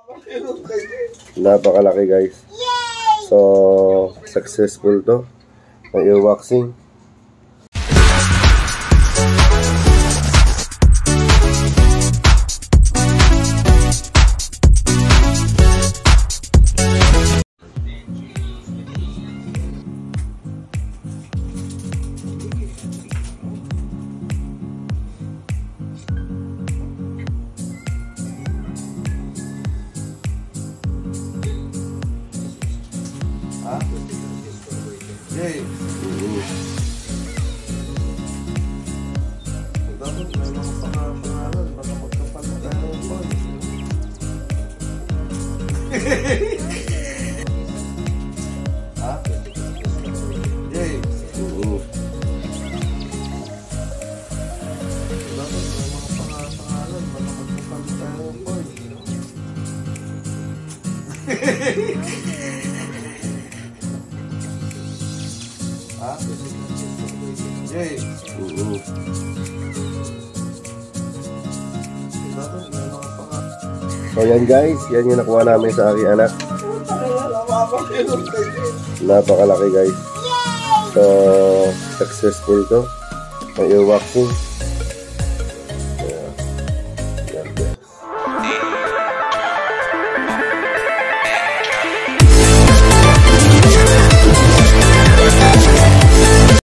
Napakalaki guys. So, successful to. May earwaxing. Yay! Dapat may mga pangalan, baka magkapal na tayo ng boy. Ha? Yay! Dapat may mga pangalan, baka magkapal na tayo ng boy. Ha? Yay! So yan guys, yan yung nakuha namin sa aking anak. Napakalaki guys. So, successful to. May earwaxing.